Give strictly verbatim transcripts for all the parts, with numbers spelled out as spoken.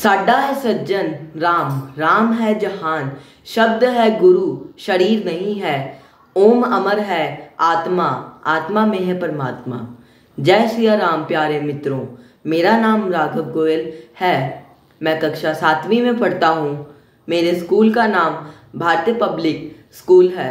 साडा है सज्जन राम, राम है जहान, शब्द है गुरु, शरीर नहीं है। ओम अमर है आत्मा, आत्मा में है परमात्मा। जय सिया राम प्यारे मित्रों, मेरा नाम राघव गोयल है। मैं कक्षा सातवीं में पढ़ता हूँ। मेरे स्कूल का नाम भारतीय पब्लिक स्कूल है।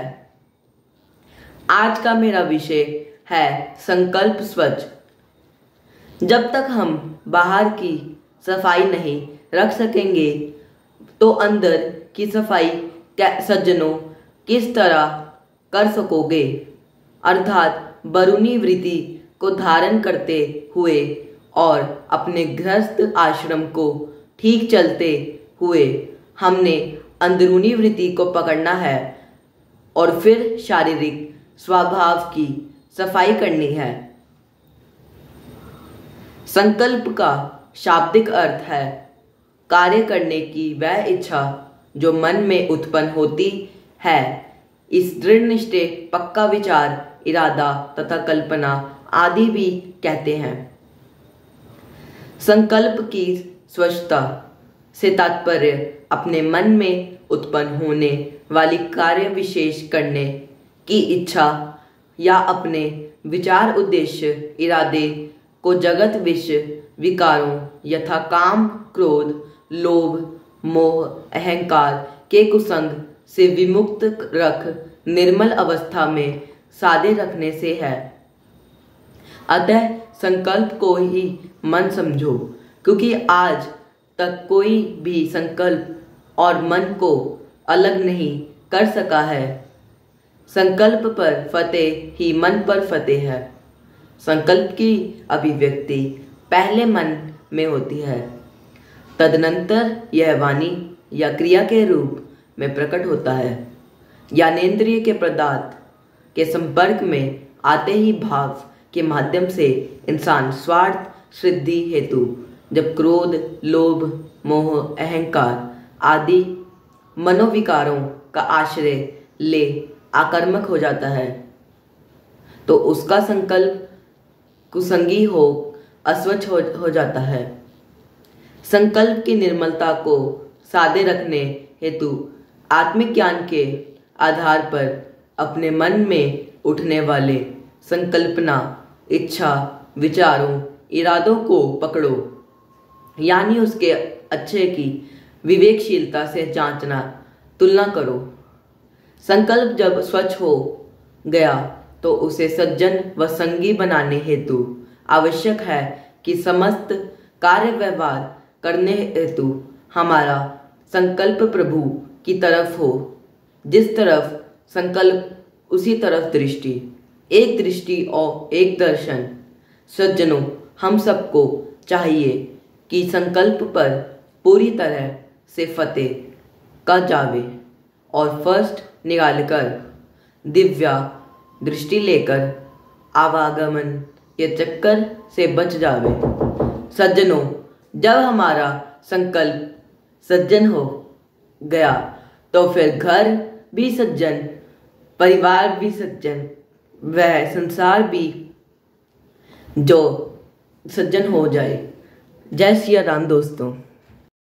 आज का मेरा विषय है संकल्प स्वच्छ। जब तक हम बाहर की सफाई नहीं रख सकेंगे तो अंदर की सफाई सज्जनों किस तरह कर सकोगे। अर्थात बरूनी वृत्ति को धारण करते हुए और अपने गृहस्थ आश्रम को ठीक चलते हुए हमने अंदरूनी वृत्ति को पकड़ना है और फिर शारीरिक स्वभाव की सफाई करनी है। संकल्प का शाब्दिक अर्थ है कार्य करने की वह इच्छा जो मन में उत्पन्न होती है। इस दृढ़ निश्चय, पक्का विचार, इरादा तथा कल्पना आदि भी कहते हैं। संकल्प की स्वच्छता से तात्पर्य अपने मन में उत्पन्न होने वाली कार्य विशेष करने की इच्छा या अपने विचार, उद्देश्य, इरादे को जगत विषय विकारों यथा काम, क्रोध, लोभ, मोह, अहंकार के कुसंग से विमुक्त रख निर्मल अवस्था में सादे रखने से है। अतः संकल्प को ही मन समझो, क्योंकि आज तक कोई भी संकल्प और मन को अलग नहीं कर सका है। संकल्प पर फतेह ही मन पर फतेह है। संकल्प की अभिव्यक्ति पहले मन में होती है, तदनंतर यह वाणी या क्रिया के रूप में प्रकट होता है। ज्ञानेंद्रिय के पदार्थ के संपर्क में आते ही भाव के माध्यम से इंसान स्वार्थ सिद्धि हेतु जब क्रोध, लोभ, मोह, अहंकार आदि मनोविकारों का आश्रय ले आक्रामक हो जाता है तो उसका संकल्प कुसंगी हो अस्वच्छ हो, हो जाता है। संकल्प की निर्मलता को सादे रखने हेतु आत्मिक ज्ञान के आधार पर अपने मन में उठने वाले संकल्पना, इच्छा, विचारों, इरादों को पकड़ो, यानी उसके अच्छे की विवेकशीलता से जांचना, तुलना करो। संकल्प जब स्वच्छ हो गया तो उसे सज्जन व संगी बनाने हेतु आवश्यक है कि समस्त कार्य व्यवहार करने हेतु हमारा संकल्प प्रभु की तरफ हो। जिस तरफ संकल्प उसी तरफ दृष्टि, एक दृष्टि और एक दर्शन। सज्जनों, हम सबको चाहिए कि संकल्प पर पूरी तरह से फतेह का जावे और फर्स्ट निकालकर दिव्या दृष्टि लेकर आवागमन के चक्कर से बच जावे। सज्जनों, जब हमारा संकल्प सज्जन हो गया तो फिर घर भी सज्जन, परिवार भी सज्जन, वह संसार भी जो सज्जन हो जाए। जय सिया राम दोस्तों।